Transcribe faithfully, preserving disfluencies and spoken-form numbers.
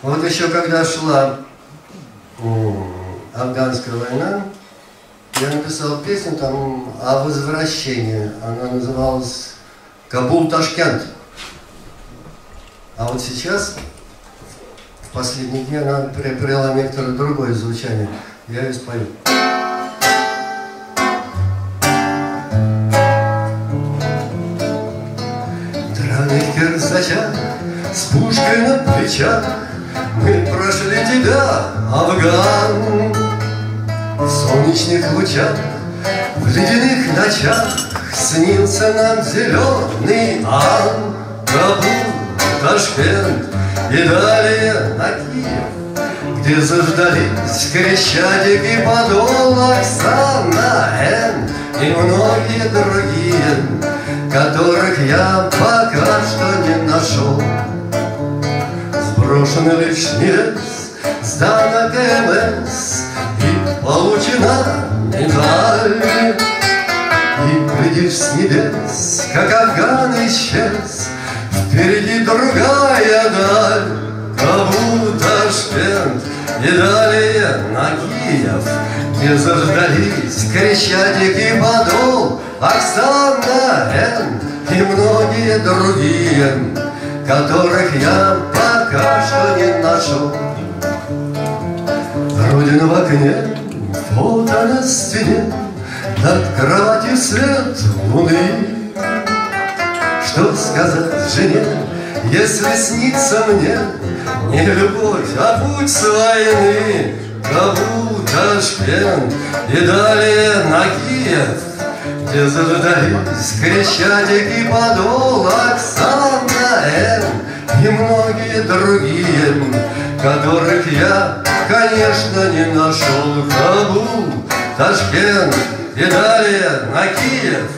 Вот еще когда шла афганская война, я написал песню там о возвращении. Она называлась «Кабул-Ташкент». А вот сейчас, в последние дни, она приобрела некоторое другое звучание. Я ее спою. Драных кирзачах, с пушкой на плечах, мы прошли тебя, Афган. В солнечных лучах, в ледяных ночах снился нам зеленый Ан. Кабул, Ташкент и далее на Киев, где заждались Крещатик и Подол, Оксана, Эн и многие другие, которых я пока что не нашел. Сброшен лишь небес, сдана КМС, и получена медаль. И глядишь с небес, как Афган исчез, впереди другая даль. Кабул, Ташкент и далее на Киев, где заждались Крещатик и Подол, Оксана, Эн и многие другие, которых я пока что не нашел. Родина в окне, фото на стене, над кроватью свет луны. Что сказать жене, если снится мне не любовь, а путь с войны? Кабул, Ташкент и далее на Киев, где заждались Крещатик и Подол, Оксана, Эн и многие другие, которых я, конечно, не нашел. Кабул, Ташкент и далее на Киев.